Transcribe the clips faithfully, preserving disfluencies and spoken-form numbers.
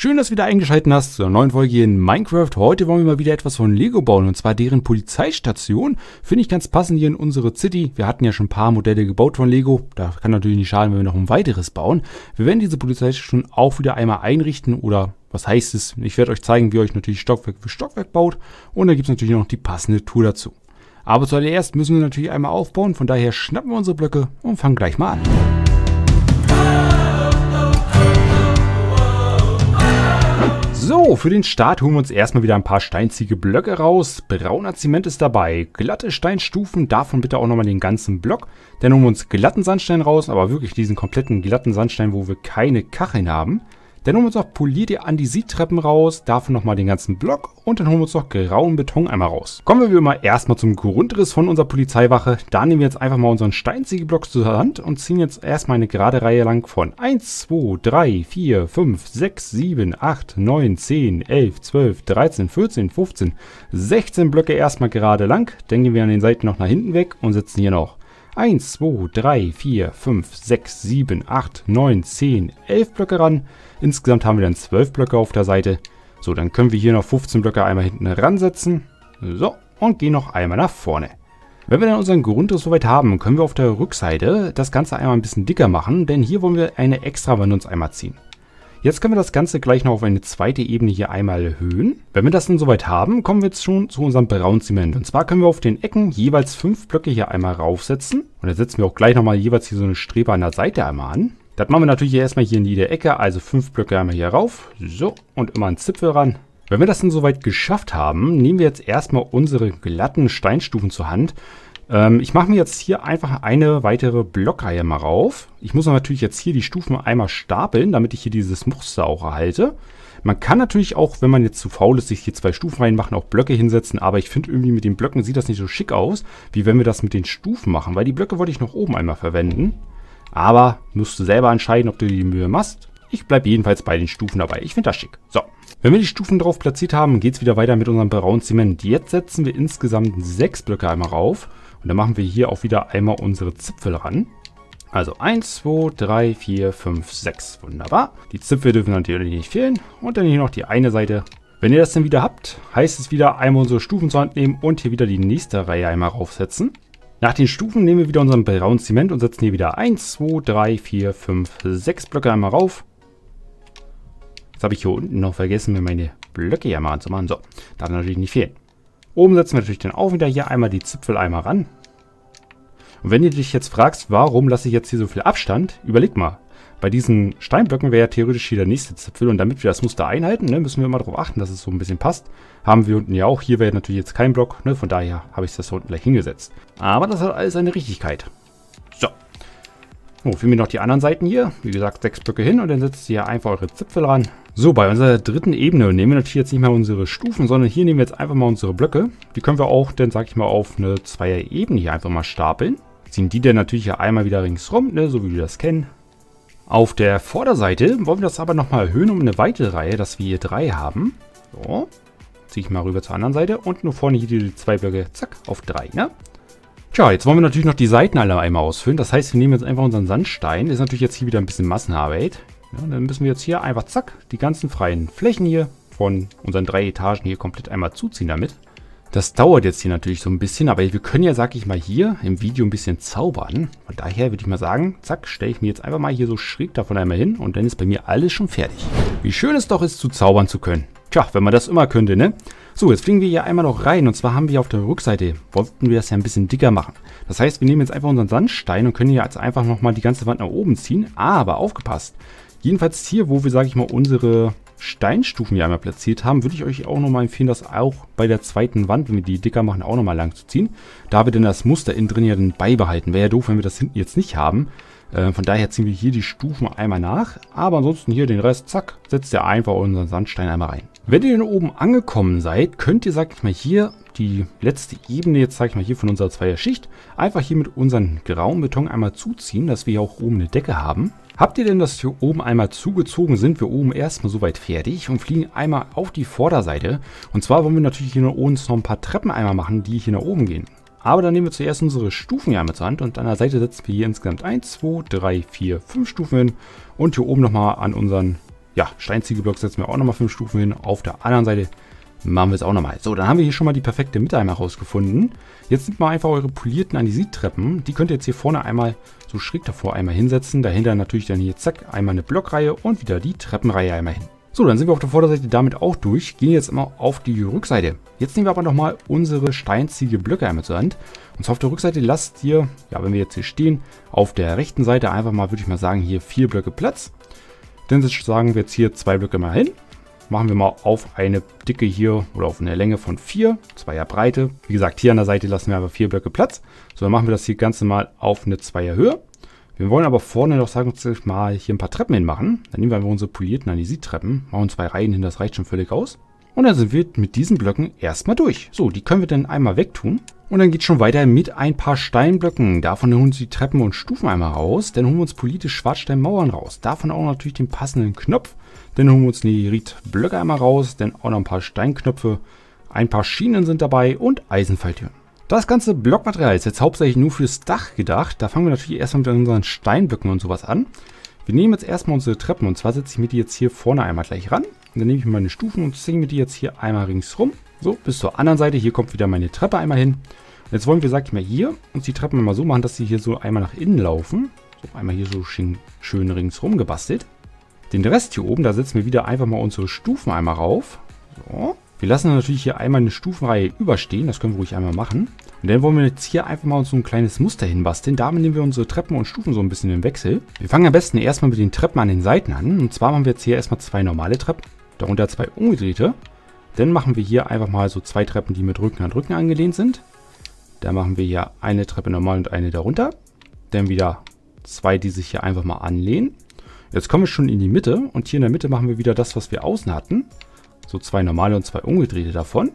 Schön, dass du wieder eingeschaltet hast zu einer neuen Folge in Minecraft. Heute wollen wir mal wieder etwas von Lego bauen, und zwar deren Polizeistation. Finde ich ganz passend hier in unsere City. Wir hatten ja schon ein paar Modelle gebaut von Lego. Da kann natürlich nicht schaden, wenn wir noch ein weiteres bauen. Wir werden diese Polizeistation auch wieder einmal einrichten, oder was heißt es? Ich werde euch zeigen, wie ihr euch natürlich Stockwerk für Stockwerk baut. Und da gibt es natürlich noch die passende Tour dazu. Aber zuallererst müssen wir natürlich einmal aufbauen. Von daher schnappen wir unsere Blöcke und fangen gleich mal an. So, für den Start holen wir uns erstmal wieder ein paar steinzige Blöcke raus. Brauner Zement ist dabei, glatte Steinstufen, davon bitte auch nochmal den ganzen Block. Dann holen wir uns glatten Sandstein raus, aber wirklich diesen kompletten glatten Sandstein, wo wir keine Kacheln haben. Dann holen wir uns noch polierte Andesit-Treppen raus, davon nochmal den ganzen Block und dann holen wir uns noch grauen Beton einmal raus. Kommen wir wie immer erstmal zum Grundriss von unserer Polizeiwache. Da nehmen wir jetzt einfach mal unseren Steinziegelblock zur Hand und ziehen jetzt erstmal eine gerade Reihe lang von eins, zwei, drei, vier, fünf, sechs, sieben, acht, neun, zehn, elf, zwölf, dreizehn, vierzehn, fünfzehn, sechzehn Blöcke erstmal gerade lang. Dann gehen wir an den Seiten noch nach hinten weg und setzen hier noch eins, zwei, drei, vier, fünf, sechs, sieben, acht, neun, zehn, elf Blöcke ran. Insgesamt haben wir dann zwölf Blöcke auf der Seite. So, dann können wir hier noch fünfzehn Blöcke einmal hinten ransetzen. So, und gehen noch einmal nach vorne. Wenn wir dann unseren Grundriss soweit haben, können wir auf der Rückseite das Ganze einmal ein bisschen dicker machen, denn hier wollen wir eine Extrawand uns einmal ziehen. Jetzt können wir das Ganze gleich noch auf eine zweite Ebene hier einmal erhöhen. Wenn wir das dann soweit haben, kommen wir jetzt schon zu unserem braunen Zement. Und zwar können wir auf den Ecken jeweils fünf Blöcke hier einmal raufsetzen. Und dann setzen wir auch gleich nochmal jeweils hier so eine Strebe an der Seite einmal an. Das machen wir natürlich erstmal hier in jede Ecke, also fünf Blöcke einmal hier rauf. So, und immer einen Zipfel ran. Wenn wir das dann soweit geschafft haben, nehmen wir jetzt erstmal unsere glatten Steinstufen zur Hand. Ähm, ich mache mir jetzt hier einfach eine weitere Blockreihe mal rauf. Ich muss natürlich jetzt hier die Stufen einmal stapeln, damit ich hier dieses Muster auch erhalte. Man kann natürlich auch, wenn man jetzt zu faul ist, sich hier zwei Stufen reinmachen, auch Blöcke hinsetzen. Aber ich finde irgendwie mit den Blöcken sieht das nicht so schick aus, wie wenn wir das mit den Stufen machen. Weil die Blöcke wollte ich noch oben einmal verwenden. Aber musst du selber entscheiden, ob du die Mühe machst. Ich bleibe jedenfalls bei den Stufen dabei. Ich finde das schick. So, wenn wir die Stufen drauf platziert haben, geht es wieder weiter mit unserem braunen Zement. Jetzt setzen wir insgesamt sechs Blöcke einmal rauf. Und dann machen wir hier auch wieder einmal unsere Zipfel ran. Also eins, zwei, drei, vier, fünf, sechs. Wunderbar. Die Zipfel dürfen natürlich nicht fehlen. Und dann hier noch die eine Seite. Wenn ihr das dann wieder habt, heißt es wieder einmal unsere Stufen zur Hand nehmen und hier wieder die nächste Reihe einmal raufsetzen. Nach den Stufen nehmen wir wieder unseren braunen Zement und setzen hier wieder eins, zwei, drei, vier, fünf, sechs Blöcke einmal rauf. Jetzt habe ich hier unten noch vergessen, mir meine Blöcke hier mal anzumachen. So, darf natürlich nicht fehlen. Oben setzen wir natürlich dann auch wieder hier einmal die Zipfel einmal ran. Und wenn du dich jetzt fragst, warum lasse ich jetzt hier so viel Abstand, überleg mal. Bei diesen Steinblöcken wäre ja theoretisch hier der nächste Zipfel, und damit wir das Muster einhalten, ne, müssen wir immer darauf achten, dass es so ein bisschen passt. Haben wir unten ja auch. Hier wäre natürlich jetzt kein Block, ne, von daher habe ich das da unten gleich hingesetzt. Aber das hat alles seine Richtigkeit. So. So, fehlen mir noch die anderen Seiten hier. Wie gesagt, sechs Blöcke hin und dann setzt ihr einfach eure Zipfel ran. So, bei unserer dritten Ebene nehmen wir natürlich jetzt nicht mehr unsere Stufen, sondern hier nehmen wir jetzt einfach mal unsere Blöcke. Die können wir auch, dann sag ich mal, auf eine Zweier-Ebene hier einfach mal stapeln. Ziehen die dann natürlich hier einmal wieder ringsrum, ne, so wie wir das kennen. Auf der Vorderseite wollen wir das aber nochmal erhöhen um eine weitere Reihe, dass wir hier drei haben. So, ziehe ich mal rüber zur anderen Seite und nur vorne hier die zwei Blöcke, zack, auf drei, ne? Tja, jetzt wollen wir natürlich noch die Seiten alle einmal ausfüllen. Das heißt, wir nehmen jetzt einfach unseren Sandstein. Das ist natürlich jetzt hier wieder ein bisschen Massenarbeit. Ja, dann müssen wir jetzt hier einfach, zack, die ganzen freien Flächen hier von unseren drei Etagen hier komplett einmal zuziehen damit. Das dauert jetzt hier natürlich so ein bisschen, aber wir können ja, sag ich mal, hier im Video ein bisschen zaubern. Von daher würde ich mal sagen, zack, stelle ich mir jetzt einfach mal hier so schräg davon einmal hin und dann ist bei mir alles schon fertig. Wie schön es doch ist, zu zaubern zu können. Tja, wenn man das immer könnte, ne? So, jetzt fliegen wir hier einmal noch rein, und zwar haben wir auf der Rückseite, wollten wir das ja ein bisschen dicker machen. Das heißt, wir nehmen jetzt einfach unseren Sandstein und können hier jetzt einfach nochmal die ganze Wand nach oben ziehen, aber aufgepasst. Jedenfalls hier, wo wir, sage ich mal, unsere Steinstufen hier einmal platziert haben, würde ich euch auch nochmal empfehlen, das auch bei der zweiten Wand, wenn wir die dicker machen, auch nochmal lang zu ziehen. Da wir denn das Muster innen drin ja dann beibehalten. Wäre ja doof, wenn wir das hinten jetzt nicht haben. Äh, von daher ziehen wir hier die Stufen einmal nach. Aber ansonsten hier den Rest, zack, setzt ihr einfach unseren Sandstein einmal rein. Wenn ihr dann oben angekommen seid, könnt ihr, sag ich mal, hier die letzte Ebene, jetzt sag ich mal hier von unserer Zweierschicht, einfach hier mit unserem grauen Beton einmal zuziehen, dass wir hier auch oben eine Decke haben. Habt ihr denn das hier oben einmal zugezogen, sind wir oben erstmal soweit fertig und fliegen einmal auf die Vorderseite. Und zwar wollen wir natürlich hier noch uns noch ein paar Treppen einmal machen, die hier nach oben gehen. Aber dann nehmen wir zuerst unsere Stufen hier einmal zur Hand und an der Seite setzen wir hier insgesamt eins, zwei, drei, vier, fünf Stufen hin und hier oben nochmal an unseren ja, Steinziegelblock setzen wir auch nochmal fünf Stufen hin. Auf der anderen Seite machen wir es auch nochmal. So, dann haben wir hier schon mal die perfekte Mitte einmal rausgefunden. Jetzt nimmt mal einfach eure polierten Andesitreppen. Die könnt ihr jetzt hier vorne einmal so schräg davor einmal hinsetzen. Dahinter natürlich dann hier, zack, einmal eine Blockreihe und wieder die Treppenreihe einmal hin. So, dann sind wir auf der Vorderseite damit auch durch. Gehen jetzt immer auf die Rückseite. Jetzt nehmen wir aber nochmal unsere Steinziegelblöcke einmal zur Hand. Und zwar auf der Rückseite lasst ihr, ja, wenn wir jetzt hier stehen, auf der rechten Seite einfach mal, würde ich mal sagen, hier vier Blöcke Platz. Dann sagen wir jetzt hier zwei Blöcke mal hin. Machen wir mal auf eine Dicke hier oder auf eine Länge von vier, zweier Breite. Wie gesagt, hier an der Seite lassen wir aber vier Blöcke Platz. So, dann machen wir das hier Ganze mal auf eine zweier Höhe. Wir wollen aber vorne noch, sagen wir mal, hier ein paar Treppen hinmachen. Dann nehmen wir einfach unsere polierten Andesittreppen, machen zwei Reihen hin, das reicht schon völlig aus. Und dann sind wir mit diesen Blöcken erstmal durch. So, die können wir dann einmal wegtun. Und dann geht es schon weiter mit ein paar Steinblöcken. Davon holen wir uns die Treppen und Stufen einmal raus. Dann holen wir uns polierte Schwarzsteinmauern raus. Davon auch natürlich den passenden Knopf. Dann holen wir uns Nerit-Blöcke einmal raus. Dann auch noch ein paar Steinknöpfe. Ein paar Schienen sind dabei und Eisenfalltüren. Das ganze Blockmaterial ist jetzt hauptsächlich nur fürs Dach gedacht. Da fangen wir natürlich erstmal mit unseren Steinblöcken und sowas an. Wir nehmen jetzt erstmal unsere Treppen. Und zwar setze ich mir die jetzt hier vorne einmal gleich ran. Und dann nehme ich meine Stufen und ziehe mir die jetzt hier einmal ringsrum. So, bis zur anderen Seite. Hier kommt wieder meine Treppe einmal hin. Und jetzt wollen wir, sag ich mal, hier uns die Treppen mal so machen, dass sie hier so einmal nach innen laufen. So, einmal hier so schön, schön ringsrum gebastelt. Den Rest hier oben, da setzen wir wieder einfach mal unsere Stufen einmal rauf. So. Wir lassen dann natürlich hier einmal eine Stufenreihe überstehen. Das können wir ruhig einmal machen. Und dann wollen wir jetzt hier einfach mal so ein kleines Muster hinbasteln. Damit nehmen wir unsere Treppen und Stufen so ein bisschen im Wechsel. Wir fangen am besten erstmal mit den Treppen an den Seiten an. Und zwar machen wir jetzt hier erstmal zwei normale Treppen. Darunter zwei umgedrehte. Dann machen wir hier einfach mal so zwei Treppen, die mit Rücken an Rücken angelehnt sind. Dann machen wir hier eine Treppe normal und eine darunter. Dann wieder zwei, die sich hier einfach mal anlehnen. Jetzt kommen wir schon in die Mitte. Und hier in der Mitte machen wir wieder das, was wir außen hatten. So zwei normale und zwei umgedrehte davon.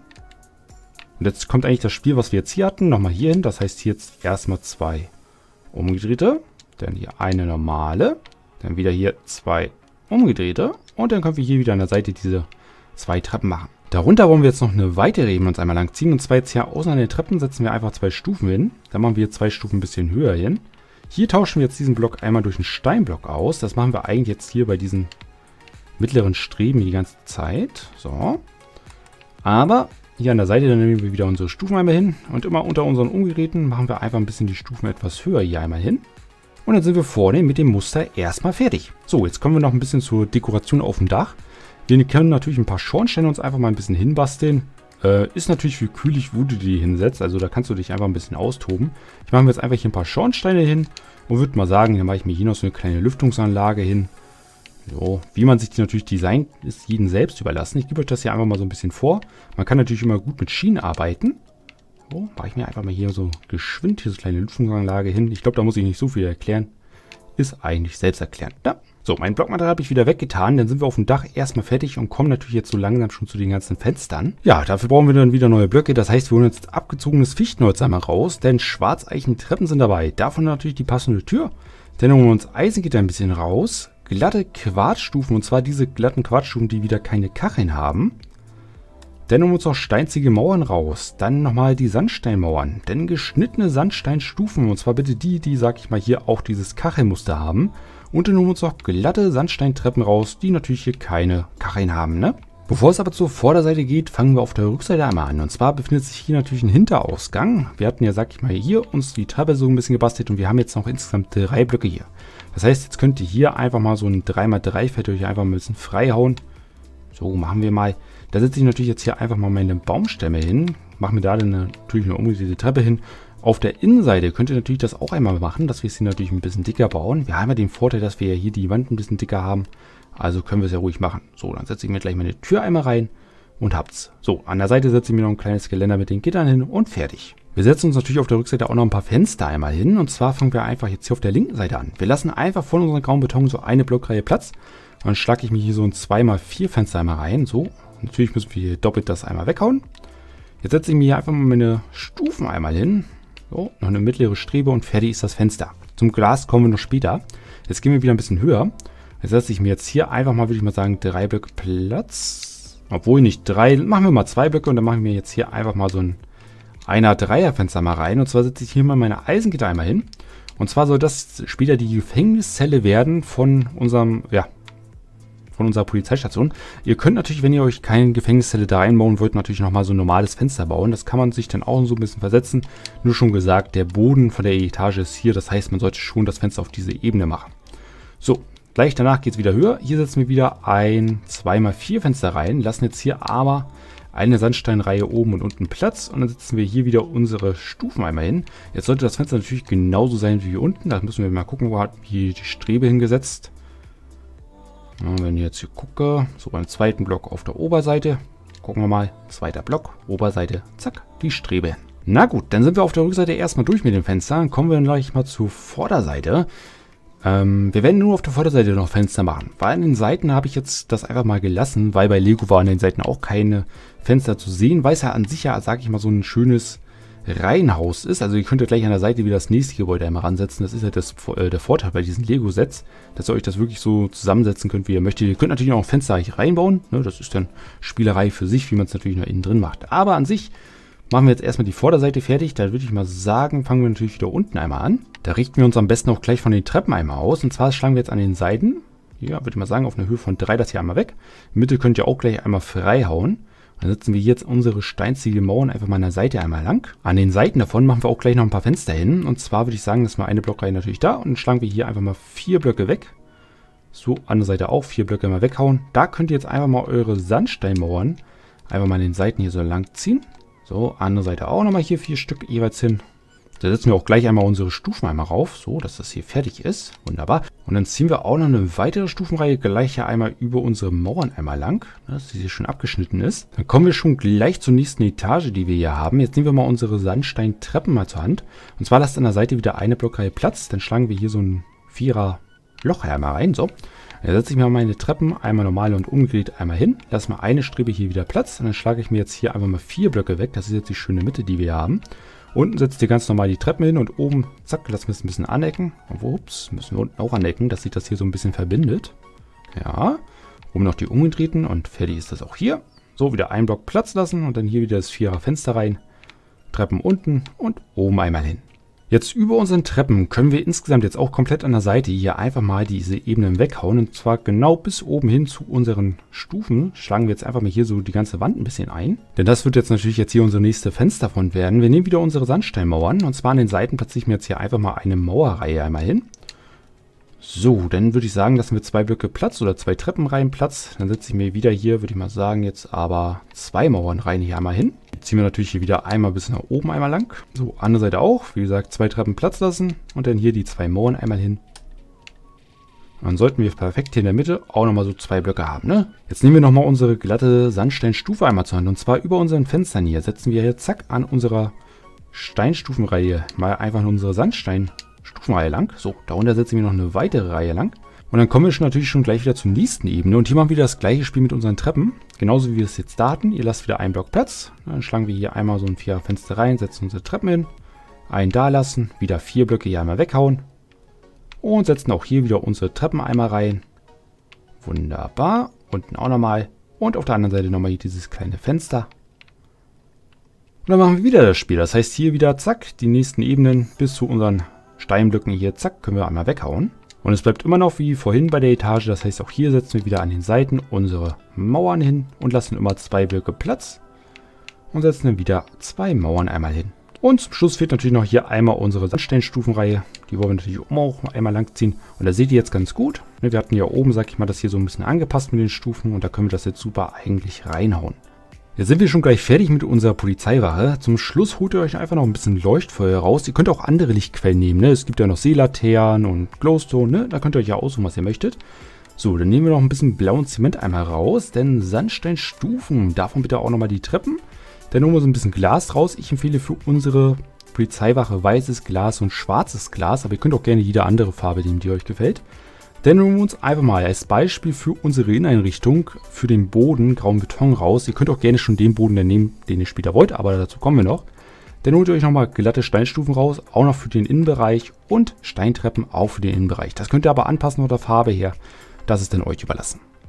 Und jetzt kommt eigentlich das Spiel, was wir jetzt hier hatten, nochmal hier hin. Das heißt hier jetzt erstmal zwei umgedrehte. Dann hier eine normale. Dann wieder hier zwei umgedrehte. Und dann können wir hier wieder an der Seite diese zwei Treppen machen. Darunter wollen wir jetzt noch eine weitere Ebene uns einmal lang ziehen. Und zwar jetzt hier außen an den Treppen setzen wir einfach zwei Stufen hin. Dann machen wir zwei Stufen ein bisschen höher hin. Hier tauschen wir jetzt diesen Block einmal durch einen Steinblock aus. Das machen wir eigentlich jetzt hier bei diesen mittleren Streben die ganze Zeit. So. Aber hier an der Seite, dann nehmen wir wieder unsere Stufen einmal hin. Und immer unter unseren Umgeräten machen wir einfach ein bisschen die Stufen etwas höher hier einmal hin. Und dann sind wir vorne mit dem Muster erstmal fertig. So, jetzt kommen wir noch ein bisschen zur Dekoration auf dem Dach. Wir können natürlich ein paar Schornsteine uns einfach mal ein bisschen hinbasteln. Äh, ist natürlich wie kühlig, wo du die hinsetzt. Also da kannst du dich einfach ein bisschen austoben. Ich mache mir jetzt einfach hier ein paar Schornsteine hin. Und würde mal sagen, dann mache ich mir hier noch so eine kleine Lüftungsanlage hin. So, wie man sich die natürlich designt, ist jedem selbst überlassen. Ich gebe euch das hier einfach mal so ein bisschen vor. Man kann natürlich immer gut mit Schienen arbeiten. So, mache ich mir einfach mal hier so geschwind hier so eine kleine Lüftungsanlage hin. Ich glaube, da muss ich nicht so viel erklären. Ist eigentlich selbsterklärend. Ja. So, mein Blockmaterial habe ich wieder weggetan. Dann sind wir auf dem Dach erstmal fertig und kommen natürlich jetzt so langsam schon zu den ganzen Fenstern. Ja, dafür brauchen wir dann wieder neue Blöcke. Das heißt, wir holen jetzt abgezogenes Fichtenholz einmal raus, denn Schwarzeichentreppen sind dabei. Davon natürlich die passende Tür. Dann holen wir uns Eisengitter ein bisschen raus. Glatte Quarzstufen, und zwar diese glatten Quarzstufen, die wieder keine Kacheln haben. Dann holen wir uns noch steinzige Mauern raus. Dann nochmal die Sandsteinmauern. Dann geschnittene Sandsteinstufen, und zwar bitte die, die, sag ich mal, hier auch dieses Kachelmuster haben. Und dann holen wir uns noch glatte Sandsteintreppen raus, die natürlich hier keine Kacheln haben, ne? Bevor es aber zur Vorderseite geht, fangen wir auf der Rückseite einmal an. Und zwar befindet sich hier natürlich ein Hinterausgang. Wir hatten ja, sag ich mal, hier uns die Treppe so ein bisschen gebastelt und wir haben jetzt noch insgesamt drei Blöcke hier. Das heißt, jetzt könnt ihr hier einfach mal so ein drei mal drei Feld euch einfach mal ein bisschen frei hauen. So, machen wir mal. Da setze ich natürlich jetzt hier einfach mal meine Baumstämme hin. Machen wir da dann natürlich eine umgedrehte Treppe hin. Auf der Innenseite könnt ihr natürlich das auch einmal machen, dass wir es hier natürlich ein bisschen dicker bauen. Wir haben ja den Vorteil, dass wir ja hier die Wand ein bisschen dicker haben. Also können wir es ja ruhig machen. So, dann setze ich mir gleich meine Tür einmal rein und hab's. So, an der Seite setze ich mir noch ein kleines Geländer mit den Gittern hin und fertig. Wir setzen uns natürlich auf der Rückseite auch noch ein paar Fenster einmal hin. Und zwar fangen wir einfach jetzt hier auf der linken Seite an. Wir lassen einfach von unserem grauen Beton so eine Blockreihe Platz. Dann schlage ich mir hier so ein zwei mal vier Fenster einmal rein. So, natürlich müssen wir hier doppelt das einmal weghauen. Jetzt setze ich mir hier einfach mal meine Stufen einmal hin. So, noch eine mittlere Strebe und fertig ist das Fenster. Zum Glas kommen wir noch später. Jetzt gehen wir wieder ein bisschen höher. Jetzt setze ich mir jetzt hier einfach mal, würde ich mal sagen, drei Blöcke Platz. Obwohl nicht drei, machen wir mal zwei Blöcke und dann machen wir jetzt hier einfach mal so ein Einer-Dreier-Fenster mal rein. Und zwar setze ich hier mal meine Eisengitter einmal hin. Und zwar soll das später die Gefängniszelle werden von unserem, ja, von unserer Polizeistation. Ihr könnt natürlich, wenn ihr euch keine Gefängniszelle da einbauen wollt, natürlich nochmal so ein normales Fenster bauen. Das kann man sich dann auch so ein bisschen versetzen. Nur schon gesagt, der Boden von der Etage ist hier. Das heißt, man sollte schon das Fenster auf diese Ebene machen. So, gleich danach geht es wieder höher. Hier setzen wir wieder ein zwei mal vier Fenster rein. Lassen jetzt hier aber eine Sandsteinreihe oben und unten Platz. Und dann setzen wir hier wieder unsere Stufen einmal hin. Jetzt sollte das Fenster natürlich genauso sein wie hier unten. Da müssen wir mal gucken, wo hat hier die Strebe hingesetzt. Ja, wenn ich jetzt hier gucke, so beim zweiten Block auf der Oberseite. Gucken wir mal, zweiter Block, Oberseite, zack, die Strebe. Na gut, dann sind wir auf der Rückseite erstmal durch mit dem Fenster. Dann kommen wir gleich mal zur Vorderseite. Ähm, wir werden nur auf der Vorderseite noch Fenster machen. Weil an den Seiten habe ich jetzt das einfach mal gelassen, weil bei Lego war an den Seiten auch keine Fenster zu sehen, weil es ja an sich ja, sage ich mal, so ein schönes Reihenhaus ist. Also ihr könnt ja gleich an der Seite wieder das nächste Gebäude einmal ransetzen. Das ist ja das, äh, der Vorteil bei diesen Lego-Sets, dass ihr euch das wirklich so zusammensetzen könnt, wie ihr möchtet. Ihr könnt natürlich auch Fenster hier reinbauen. Ne? Das ist dann Spielerei für sich, wie man es natürlich noch innen drin macht. Aber an sich machen wir jetzt erstmal die Vorderseite fertig. Da würde ich mal sagen, fangen wir natürlich wieder unten einmal an. Da richten wir uns am besten auch gleich von den Treppen einmal aus. Und zwar schlagen wir jetzt an den Seiten, ja, würde ich mal sagen, auf einer Höhe von drei das hier einmal weg. In Mitte könnt ihr auch gleich einmal frei hauen. Dann setzen wir jetzt unsere steinziegel Mauern einfach mal an der Seite einmal lang. An den Seiten davon machen wir auch gleich noch ein paar Fenster hin. Und zwar würde ich sagen, dass mal eine Blockreihe natürlich da. Und dann schlagen wir hier einfach mal vier Blöcke weg. So, an der Seite auch vier Blöcke mal weghauen. Da könnt ihr jetzt einfach mal eure Sandsteinmauern einfach mal an den Seiten hier so lang ziehen. So, andere Seite auch nochmal hier vier Stück jeweils hin. Da setzen wir auch gleich einmal unsere Stufen einmal rauf, so dass das hier fertig ist. Wunderbar. Und dann ziehen wir auch noch eine weitere Stufenreihe gleich hier einmal über unsere Mauern einmal lang, dass sie hier schon abgeschnitten ist. Dann kommen wir schon gleich zur nächsten Etage, die wir hier haben. Jetzt nehmen wir mal unsere Sandsteintreppen mal zur Hand. Und zwar lasst an der Seite wieder eine Blockreihe Platz. Dann schlagen wir hier so ein Vierer Loch einmal rein, so. Dann setze ich mir meine Treppen einmal normal und umgedreht einmal hin. Lasse mal eine Strebe hier wieder Platz. Und dann schlage ich mir jetzt hier einfach mal vier Blöcke weg. Das ist jetzt die schöne Mitte, die wir hier haben. Unten setzt ihr ganz normal die Treppen hin und oben, zack, lassen wir es ein bisschen anecken. Und ups, müssen wir unten auch anecken, dass sich das hier so ein bisschen verbindet. Ja, oben noch die umgedrehten und fertig ist das auch hier. So, wieder einen Block Platz lassen und dann hier wieder das Vierer Fenster rein. Treppen unten und oben einmal hin. Jetzt über unseren Treppen können wir insgesamt jetzt auch komplett an der Seite hier einfach mal diese Ebenen weghauen. Und zwar genau bis oben hin zu unseren Stufen. Schlagen wir jetzt einfach mal hier so die ganze Wand ein bisschen ein. Denn das wird jetzt natürlich jetzt hier unsere nächste Fensterfront werden. Wir nehmen wieder unsere Sandsteinmauern. Und zwar an den Seiten platziere ich mir jetzt hier einfach mal eine Mauerreihe einmal hin. So, dann würde ich sagen, lassen wir zwei Blöcke Platz oder zwei Treppenreihen Platz. Dann setze ich mir wieder hier, würde ich mal sagen, jetzt aber zwei Mauernreihen hier einmal hin. Ziehen wir natürlich hier wieder einmal bis nach oben einmal lang. So, andere Seite auch. Wie gesagt, zwei Treppen Platz lassen. Und dann hier die zwei Mauern einmal hin. Und dann sollten wir perfekt hier in der Mitte auch nochmal so zwei Blöcke haben, ne? Jetzt nehmen wir nochmal unsere glatte Sandsteinstufe einmal zur Hand. Und zwar über unseren Fenstern hier. Setzen wir hier zack an unserer Steinstufenreihe mal einfach unsere Sandsteinstufenreihe lang. So, darunter setzen wir noch eine weitere Reihe lang. Und dann kommen wir schon natürlich schon gleich wieder zur nächsten Ebene. Und hier machen wir wieder das gleiche Spiel mit unseren Treppen. Genauso wie wir es jetzt da hatten. Ihr lasst wieder einen Block Platz. Dann schlagen wir hier einmal so ein Vierer Fenster rein, setzen unsere Treppen hin. Einen da lassen. Wieder vier Blöcke hier einmal weghauen. Und setzen auch hier wieder unsere Treppen einmal rein. Wunderbar. Unten auch nochmal. Und auf der anderen Seite nochmal hier dieses kleine Fenster. Und dann machen wir wieder das Spiel. Das heißt hier wieder zack, die nächsten Ebenen bis zu unseren Steinblöcken hier zack, können wir einmal weghauen. Und es bleibt immer noch wie vorhin bei der Etage, das heißt auch hier setzen wir wieder an den Seiten unsere Mauern hin und lassen immer zwei Blöcke Platz und setzen dann wieder zwei Mauern einmal hin. Und zum Schluss fehlt natürlich noch hier einmal unsere Sandsteinstufenreihe, die wollen wir natürlich auch einmal lang ziehen. Und da seht ihr jetzt ganz gut, wir hatten ja oben, sag ich mal, das hier so ein bisschen angepasst mit den Stufen und da können wir das jetzt super eigentlich reinhauen. Jetzt sind wir schon gleich fertig mit unserer Polizeiwache. Zum Schluss holt ihr euch einfach noch ein bisschen Leuchtfeuer raus. Ihr könnt auch andere Lichtquellen nehmen, ne? Es gibt ja noch Seelaternen und Glowstone, ne? Da könnt ihr euch ja aussuchen, was ihr möchtet. So, dann nehmen wir noch ein bisschen blauen Zement einmal raus, denn Sandsteinstufen, davon bitte auch nochmal die Treppen. Dann holen wir so ein bisschen Glas raus. Ich empfehle für unsere Polizeiwache weißes Glas und schwarzes Glas, aber ihr könnt auch gerne jede andere Farbe nehmen, die euch gefällt. Dann holen wir uns einfach mal als Beispiel für unsere Inneneinrichtung für den Boden grauen Beton raus. Ihr könnt auch gerne schon den Boden nehmen, den ihr später wollt, aber dazu kommen wir noch. Dann holt ihr euch nochmal glatte Steinstufen raus, auch noch für den Innenbereich und Steintreppen auch für den Innenbereich. Das könnt ihr aber anpassen von der Farbe her. Das ist dann euch überlassen.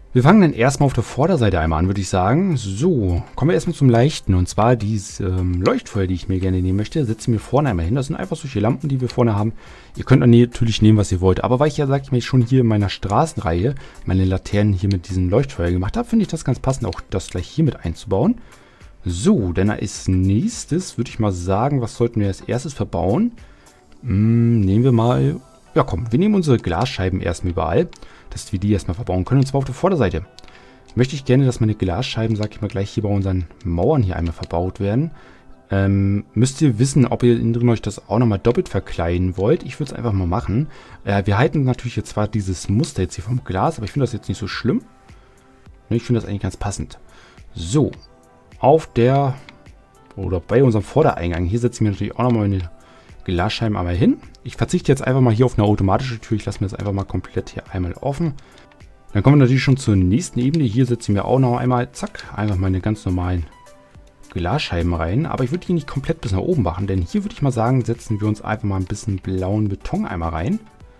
Wir fangen dann erstmal auf der Vorderseite einmal an, würde ich sagen. So, kommen wir erstmal zum Leichten. Und zwar diese ähm, Leuchtfeuer, die ich mir gerne nehmen möchte, setzen wir vorne einmal hin. Das sind einfach solche Lampen, die wir vorne haben. Ihr könnt natürlich nehmen, was ihr wollt. Aber weil ich ja, sag ich mal, schon hier in meiner Straßenreihe meine Laternen hier mit diesem Leuchtfeuer gemacht habe, finde ich das ganz passend, auch das gleich hier mit einzubauen. So, dann als nächstes würde ich mal sagen, was sollten wir als erstes verbauen? Hm, nehmen wir mal... Ja komm, wir nehmen unsere Glasscheiben erstmal überall, dass wir die erstmal verbauen können, und zwar auf der Vorderseite. Möchte ich gerne, dass meine Glasscheiben, sag ich mal, gleich hier bei unseren Mauern hier einmal verbaut werden. Ähm, müsst ihr wissen, ob ihr innen drin euch das auch nochmal doppelt verkleiden wollt. Ich würde es einfach mal machen. Äh, wir halten natürlich jetzt zwar dieses Muster jetzt hier vom Glas, aber ich finde das jetzt nicht so schlimm. Ich finde das eigentlich ganz passend. So, auf der, oder bei unserem Vordereingang, hier setzen wir natürlich auch nochmal eine Glasscheiben einmal hin. Ich verzichte jetzt einfach mal hier auf eine automatische Tür. Ich lasse mir das einfach mal komplett hier einmal offen. Dann kommen wir natürlich schon zur nächsten Ebene. Hier setzen wir auch noch einmal, zack, einfach meine ganz normalen Glasscheiben rein. Aber ich würde die nicht komplett bis nach oben machen, denn hier würde ich mal sagen, setzen wir uns einfach mal ein bisschen blauen Beton einmal rein.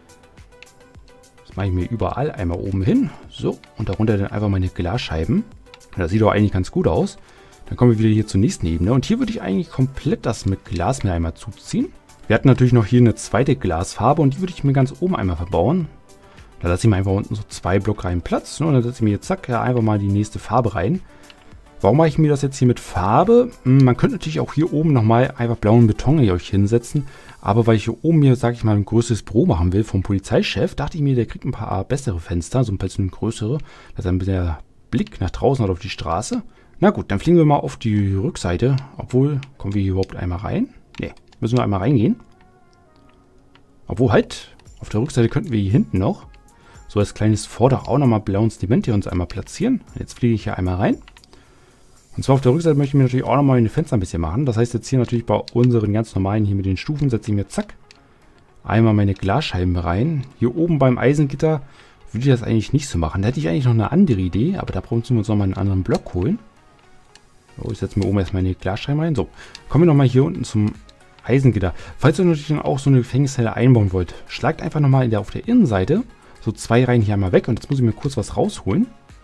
Das mache ich mir überall einmal oben hin. So, und darunter dann einfach meine Glasscheiben. Das sieht doch eigentlich ganz gut aus. Dann kommen wir wieder hier zur nächsten Ebene. Und hier würde ich eigentlich komplett das mit Glas mir einmal zuziehen. Wir hatten natürlich noch hier eine zweite Glasfarbe und die würde ich mir ganz oben einmal verbauen. Da lasse ich mir einfach unten so zwei Blockreihen Platz. Ne? Und dann setze ich mir jetzt zack, ja, einfach mal die nächste Farbe rein. Warum mache ich mir das jetzt hier mit Farbe? Man könnte natürlich auch hier oben nochmal einfach blauen Beton hier euch hinsetzen. Aber weil ich hier oben hier, sage ich mal, ein größeres Büro machen will vom Polizeichef, dachte ich mir, der kriegt ein paar bessere Fenster, so ein bisschen größere. Das ist ein bisschen der Blick nach draußen oder auf die Straße. Na gut, dann fliegen wir mal auf die Rückseite. Obwohl, kommen wir hier überhaupt einmal rein? Ne, müssen wir einmal reingehen. Obwohl halt, auf der Rückseite könnten wir hier hinten noch so als kleines Vordach auch nochmal blauen Zement hier uns einmal platzieren. Jetzt fliege ich hier einmal rein. Und zwar auf der Rückseite möchte ich mir natürlich auch nochmal eine Fenster ein bisschen machen. Das heißt jetzt hier natürlich bei unseren ganz normalen hier mit den Stufen setze ich mir zack einmal meine Glasscheiben rein. Hier oben beim Eisengitter würde ich das eigentlich nicht so machen. Da hätte ich eigentlich noch eine andere Idee, aber da brauchen wir uns nochmal einen anderen Block holen. So, ich setze mir oben erstmal eine Glasscheibe rein. So, kommen wir nochmal hier unten zum Eisengitter. Falls ihr natürlich dann auch so eine Gefängniszelle einbauen wollt, schlagt einfach nochmal in der, auf der Innenseite so zwei Reihen hier einmal weg. Und jetzt muss ich mir kurz was rausholen.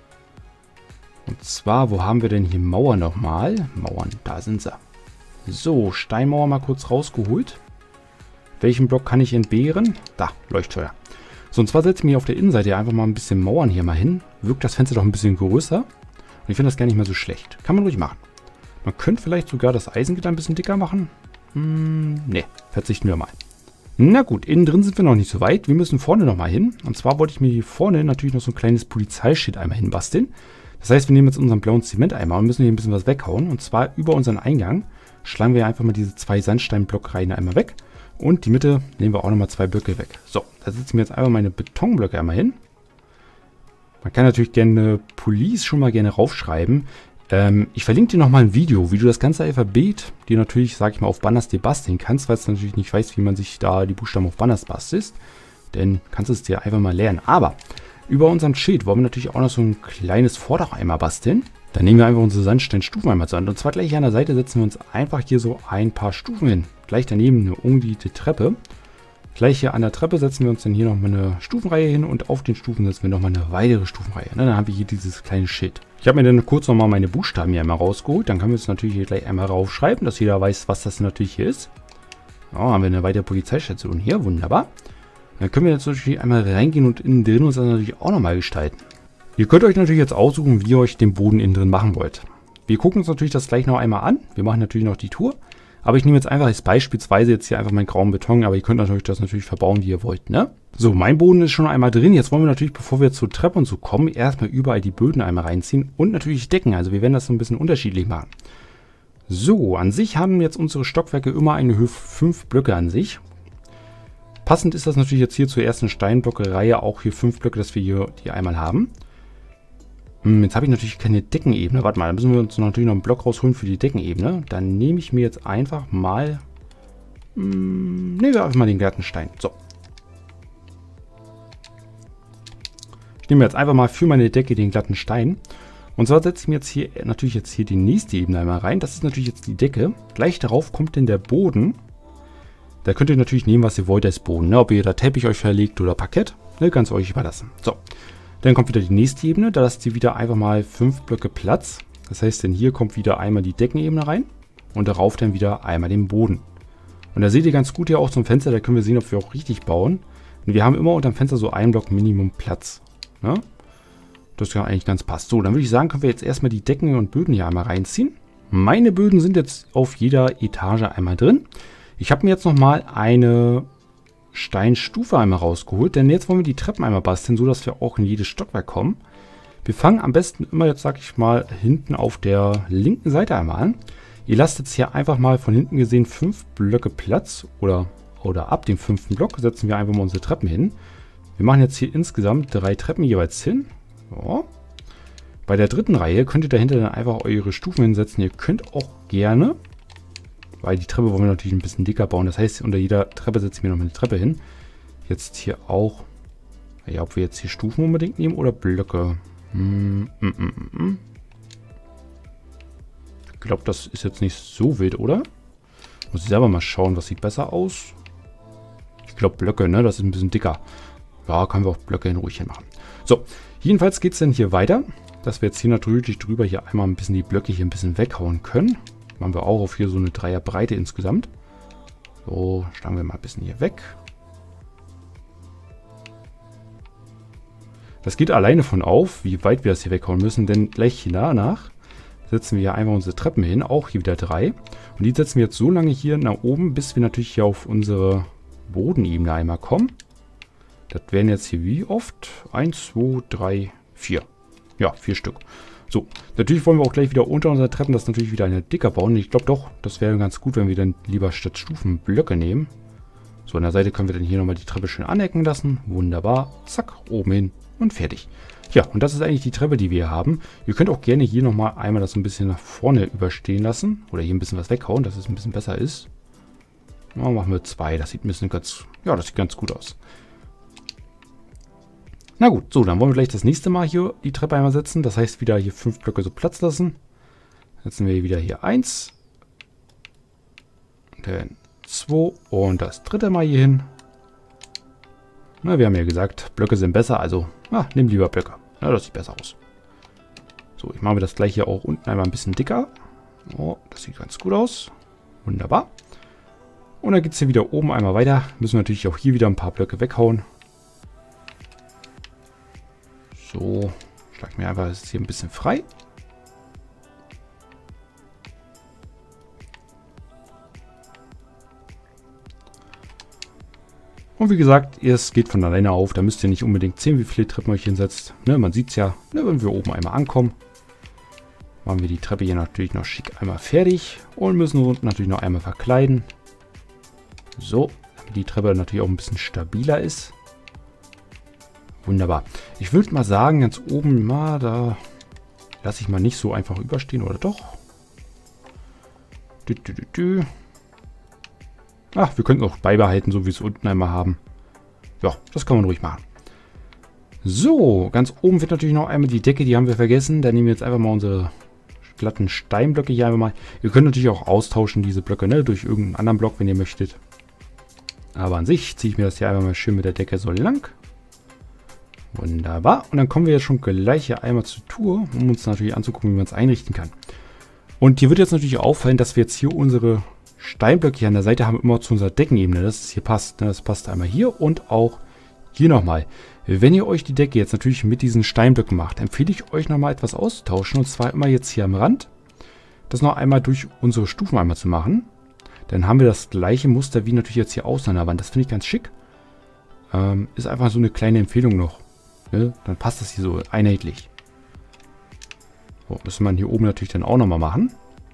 Und zwar, wo haben wir denn hier Mauern nochmal? Mauern, da sind sie. So, Steinmauer mal kurz rausgeholt. Welchen Block kann ich entbehren? Da, Leuchtfeuer. So, und zwar setze ich mir auf der Innenseite einfach mal ein bisschen Mauern hier mal hin. Wirkt das Fenster doch ein bisschen größer. Und ich finde das gar nicht mehr so schlecht. Kann man ruhig machen. Man könnte vielleicht sogar das Eisengitter ein bisschen dicker machen. Hm, ne, verzichten wir mal. Na gut, innen drin sind wir noch nicht so weit. Wir müssen vorne noch mal hin. Und zwar wollte ich mir hier vorne natürlich noch so ein kleines Polizeischild einmal hinbasteln. Das heißt, wir nehmen jetzt unseren blauen Zementeimer und müssen hier ein bisschen was weghauen. Und zwar über unseren Eingang schlagen wir einfach mal diese zwei Sandsteinblockreihen einmal weg. Und die Mitte nehmen wir auch nochmal zwei Blöcke weg. So, da setzen wir jetzt einfach meine Betonblöcke einmal hin. Man kann natürlich gerne Police schon mal gerne raufschreiben. Ähm, ich verlinke dir nochmal ein Video, wie du das ganze Alphabet, dir natürlich, sag ich mal, auf Banners dir basteln kannst, weil du natürlich nicht weißt, wie man sich da die Buchstaben auf Banners bastelt. Denn kannst du es dir einfach mal lernen. Aber über unseren Schild wollen wir natürlich auch noch so ein kleines Vordach einmal basteln. Dann nehmen wir einfach unsere Sandsteinstufen einmal zur Hand. Und zwar gleich hier an der Seite setzen wir uns einfach hier so ein paar Stufen hin. Gleich daneben eine umgegliederte Treppe. Gleich hier an der Treppe setzen wir uns dann hier nochmal eine Stufenreihe hin und auf den Stufen setzen wir nochmal eine weitere Stufenreihe. Dann haben wir hier dieses kleine Schild. Ich habe mir dann kurz nochmal meine Buchstaben hier einmal rausgeholt. Dann können wir es natürlich hier gleich einmal raufschreiben, dass jeder weiß, was das natürlich hier ist. So, haben wir eine weitere Polizeistation hier. Wunderbar. Dann können wir jetzt natürlich einmal reingehen und innen drin uns das natürlich auch nochmal gestalten. Ihr könnt euch natürlich jetzt aussuchen, wie ihr euch den Boden innen drin machen wollt. Wir gucken uns natürlich das gleich noch einmal an. Wir machen natürlich noch die Tour. Aber ich nehme jetzt einfach als beispielsweise jetzt hier einfach meinen grauen Beton, aber ihr könnt natürlich das natürlich verbauen, wie ihr wollt, ne? So, mein Boden ist schon einmal drin. Jetzt wollen wir natürlich, bevor wir zur Treppe und so kommen, erstmal überall die Böden einmal reinziehen und natürlich Decken. Also wir werden das so ein bisschen unterschiedlich machen. So, an sich haben jetzt unsere Stockwerke immer eine Höhe fünf Blöcke an sich. Passend ist das natürlich jetzt hier zur ersten Steinblocke-Reihe auch hier fünf Blöcke, dass wir hier die einmal haben. Jetzt habe ich natürlich keine Deckenebene. Warte mal, da müssen wir uns natürlich noch einen Block rausholen für die Deckenebene. Dann nehme ich mir jetzt einfach mal... Mh, nehmen wir einfach mal den glatten Stein. So. Ich nehme jetzt einfach mal für meine Decke den glatten Stein. Und zwar setze ich mir jetzt hier natürlich jetzt hier die nächste Ebene einmal rein. Das ist natürlich jetzt die Decke. Gleich darauf kommt dann der Boden. Da könnt ihr natürlich nehmen, was ihr wollt als Boden. Ne? Ob ihr da Teppich euch verlegt oder Parkett. Ne? Ganz euch überlassen. So. Dann kommt wieder die nächste Ebene. Da lasst ihr wieder einfach mal fünf Blöcke Platz. Das heißt, denn hier kommt wieder einmal die Deckenebene rein. Und darauf dann wieder einmal den Boden. Und da seht ihr ganz gut hier auch zum Fenster. Da können wir sehen, ob wir auch richtig bauen. Und wir haben immer unter dem Fenster so einen Block Minimum Platz. Ja? Das ja eigentlich ganz passt. So, dann würde ich sagen, können wir jetzt erstmal die Decken und Böden hier einmal reinziehen. Meine Böden sind jetzt auf jeder Etage einmal drin. Ich habe mir jetzt nochmal eine Steinstufe einmal rausgeholt, denn jetzt wollen wir die Treppen einmal basteln, so dass wir auch in jedes Stockwerk kommen. Wir fangen am besten immer jetzt, sag ich mal, hinten auf der linken Seite einmal an. Ihr lasst jetzt hier einfach mal von hinten gesehen fünf Blöcke Platz oder, oder ab dem fünften Block setzen wir einfach mal unsere Treppen hin. Wir machen jetzt hier insgesamt drei Treppen jeweils hin. So. Bei der dritten Reihe könnt ihr dahinter dann einfach eure Stufen hinsetzen. Ihr könnt auch gerne, weil die Treppe wollen wir natürlich ein bisschen dicker bauen. Das heißt, unter jeder Treppe setzen wir noch eine Treppe hin. Jetzt hier auch, ja, ob wir jetzt hier Stufen unbedingt nehmen oder Blöcke. Hm, mm, mm, mm. Ich glaube, das ist jetzt nicht so wild, oder? Muss ich selber mal schauen, was sieht besser aus. Ich glaube Blöcke, ne? Das ist ein bisschen dicker. Ja, können wir auch Blöcke in ruhig hinmachen. So, jedenfalls geht es dann hier weiter, dass wir jetzt hier natürlich drüber hier einmal ein bisschen die Blöcke hier ein bisschen weghauen können. Machen wir auch auf hier so eine Dreierbreite insgesamt. So, schlagen wir mal ein bisschen hier weg. Das geht alleine von auf, wie weit wir das hier weghauen müssen, denn gleich hier danach setzen wir hier einmal unsere Treppen hin, auch hier wieder drei. Und die setzen wir jetzt so lange hier nach oben, bis wir natürlich hier auf unsere Bodenebene einmal kommen. Das wären jetzt hier wie oft? eins, zwei, drei, vier. Ja, vier Stück. So, natürlich wollen wir auch gleich wieder unter unseren Treppen das natürlich wieder eine dicker bauen. Ich glaube doch, das wäre ganz gut, wenn wir dann lieber statt Stufen Blöcke nehmen. So, an der Seite können wir dann hier nochmal die Treppe schön anecken lassen. Wunderbar. Zack, oben hin und fertig. Ja, und das ist eigentlich die Treppe, die wir hier haben. Ihr könnt auch gerne hier nochmal einmal das ein bisschen nach vorne überstehen lassen. Oder hier ein bisschen was weghauen, dass es ein bisschen besser ist. Ja, machen wir zwei. Das sieht ein bisschen ganz, ja, das sieht ganz gut aus. Na gut, so, dann wollen wir gleich das nächste Mal hier die Treppe einmal setzen. Das heißt, wieder hier fünf Blöcke so Platz lassen. Setzen wir wieder hier eins. Dann zwei und das dritte Mal hier hin. Na, wir haben ja gesagt, Blöcke sind besser, also na, nimm lieber Blöcke. Na, das sieht besser aus. So, ich mache mir das gleich hier auch unten einmal ein bisschen dicker. Oh, das sieht ganz gut aus. Wunderbar. Und dann geht es hier wieder oben einmal weiter. Müssen wir natürlich auch hier wieder ein paar Blöcke weghauen. So, schlag mir einfach das hier ein bisschen frei. Und wie gesagt, es geht von alleine auf. Da müsst ihr nicht unbedingt sehen, wie viele Treppen euch hinsetzt. Ne, man sieht es ja, ne, wenn wir oben einmal ankommen. Machen wir die Treppe hier natürlich noch schick einmal fertig. Und müssen unten natürlich noch einmal verkleiden. So, damit die Treppe natürlich auch ein bisschen stabiler ist. Wunderbar. Ich würde mal sagen, ganz oben, mal da lasse ich mal nicht so einfach überstehen, oder doch? Dü, dü, dü, dü. Ach, wir könnten auch beibehalten, so wie es unten einmal haben. Ja, das kann man ruhig machen. So, ganz oben wird natürlich noch einmal die Decke, die haben wir vergessen. Da nehmen wir jetzt einfach mal unsere glatten Steinblöcke hier einfach mal. Ihr könnt natürlich auch austauschen, diese Blöcke, ne, durch irgendeinen anderen Block, wenn ihr möchtet. Aber an sich ziehe ich mir das hier einfach mal schön mit der Decke so lang. Wunderbar. Und dann kommen wir jetzt schon gleich hier einmal zur Tour, um uns natürlich anzugucken, wie man es einrichten kann. Und hier wird jetzt natürlich auffallen, dass wir jetzt hier unsere Steinblöcke hier an der Seite haben, immer zu unserer Deckenebene, dass es hier passt. Das passt einmal hier und auch hier nochmal. Wenn ihr euch die Decke jetzt natürlich mit diesen Steinblöcken macht, empfehle ich euch nochmal etwas auszutauschen. Und zwar immer jetzt hier am Rand, das noch einmal durch unsere Stufen einmal zu machen. Dann haben wir das gleiche Muster wie natürlich jetzt hier außen an der Wand. Das finde ich ganz schick. Ähm, ist einfach so eine kleine Empfehlung noch. Ne? Dann passt das hier so einheitlich. So, müssen wir hier oben natürlich dann auch nochmal machen.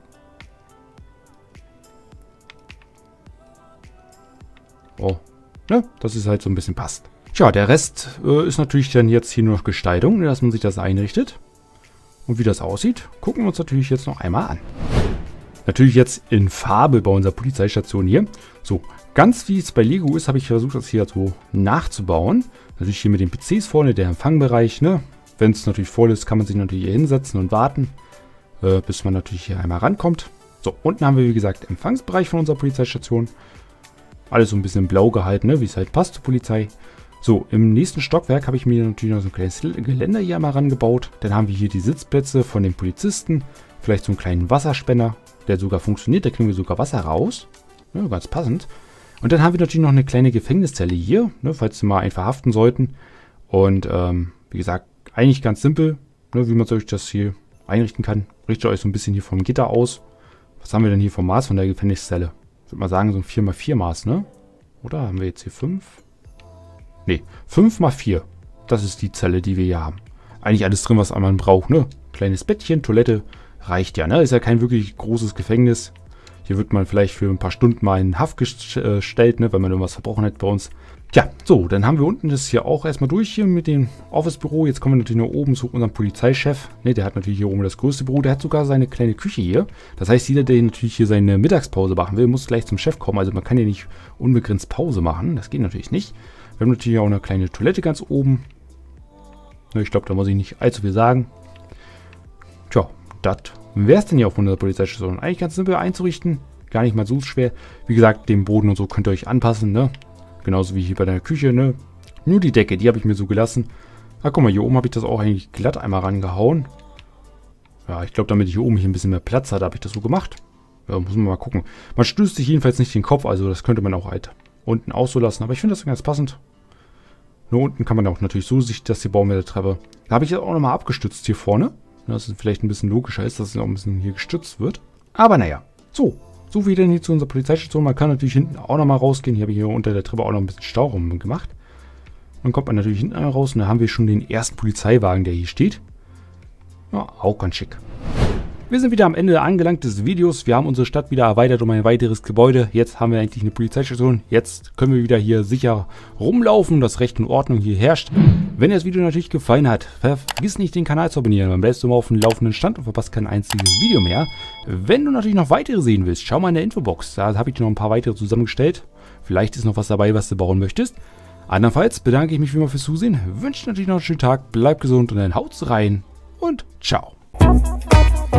Oh, ne? Dass es halt so ein bisschen passt. Tja, der Rest äh, ist natürlich dann jetzt hier nur noch Gestaltung, dass man sich das einrichtet. Und wie das aussieht, gucken wir uns natürlich jetzt noch einmal an. Natürlich jetzt in Farbe bei unserer Polizeistation hier. So, ganz wie es bei Lego ist, habe ich versucht, das hier so nachzubauen. Natürlich hier mit den P Cs vorne, der Empfangbereich, ne? Wenn es natürlich voll ist, kann man sich natürlich hier hinsetzen und warten, äh, bis man natürlich hier einmal rankommt. So, unten haben wir, wie gesagt, Empfangsbereich von unserer Polizeistation. Alles so ein bisschen blau gehalten, ne? Wie es halt passt zur Polizei. So, im nächsten Stockwerk habe ich mir natürlich noch so ein kleines Geländer hier einmal rangebaut. Dann haben wir hier die Sitzplätze von den Polizisten. Vielleicht so einen kleinen Wasserspender, der sogar funktioniert. Da kriegen wir sogar Wasser raus. Ja, ganz passend. Und dann haben wir natürlich noch eine kleine Gefängniszelle hier, ne, falls sie mal einen verhaften sollten. Und ähm, wie gesagt, eigentlich ganz simpel, ne, wie man sich das hier einrichten kann. Richtet euch so ein bisschen hier vom Gitter aus. Was haben wir denn hier vom Maß von der Gefängniszelle? Ich würde mal sagen, so ein vier mal vier Maß, ne? Oder haben wir jetzt hier fünf? Ne, fünf mal vier. Das ist die Zelle, die wir hier haben. Eigentlich alles drin, was man braucht, ne? Kleines Bettchen, Toilette, reicht ja, ne? Ist ja kein wirklich großes Gefängnis. Hier wird man vielleicht für ein paar Stunden mal in Haft gestellt, ne, wenn man irgendwas verbrochen hat bei uns. Tja, so, dann haben wir unten das hier auch erstmal durch hier mit dem Office-Büro. Jetzt kommen wir natürlich nach oben zu unserem Polizeichef. Ne, der hat natürlich hier oben das größte Büro. Der hat sogar seine kleine Küche hier. Das heißt, jeder, der natürlich hier seine Mittagspause machen will, muss gleich zum Chef kommen. Also man kann hier nicht unbegrenzt Pause machen. Das geht natürlich nicht. Wir haben natürlich auch eine kleine Toilette ganz oben. Ne, ich glaube, da muss ich nicht allzu viel sagen. Tja, das wäre es denn hier auf unserer Polizeistation. Eigentlich ganz simpel einzurichten. Gar nicht mal so schwer. Wie gesagt, den Boden und so könnt ihr euch anpassen, ne? Genauso wie hier bei der Küche, ne? Nur die Decke, die habe ich mir so gelassen. Ah, guck mal, hier oben habe ich das auch eigentlich glatt einmal rangehauen. Ja, ich glaube, damit ich hier oben hier ein bisschen mehr Platz hatte, habe ich das so gemacht. Ja, muss man mal gucken. Man stößt sich jedenfalls nicht den Kopf, also das könnte man auch halt unten auch so lassen. Aber ich finde das ganz passend. Nur unten kann man auch natürlich so sich das hier bauen mit der Treppe. Da habe ich jetzt auch nochmal abgestützt hier vorne. Dass es vielleicht ein bisschen logischer ist, dass es auch ein bisschen hier gestützt wird. Aber naja, so. So wie denn hier zu unserer Polizeistation. Man kann natürlich hinten auch nochmal rausgehen. Hier habe ich hier unter der Treppe auch noch ein bisschen Stauraum gemacht. Dann kommt man natürlich hinten raus und da haben wir schon den ersten Polizeiwagen, der hier steht. Ja, auch ganz schick. Wir sind wieder am Ende angelangt des Videos. Wir haben unsere Stadt wieder erweitert um ein weiteres Gebäude. Jetzt haben wir eigentlich eine Polizeistation. Jetzt können wir wieder hier sicher rumlaufen, dass Recht und Ordnung hier herrscht. Wenn dir das Video natürlich gefallen hat, vergiss nicht, den Kanal zu abonnieren. Dann bleibst du immer auf dem laufenden Stand und verpasst kein einziges Video mehr. Wenn du natürlich noch weitere sehen willst, schau mal in der Infobox. Da habe ich dir noch ein paar weitere zusammengestellt. Vielleicht ist noch was dabei, was du bauen möchtest. Andernfalls bedanke ich mich wie immer fürs Zusehen. Wünsche natürlich noch einen schönen Tag. Bleib gesund und dann haut's rein. Und ciao.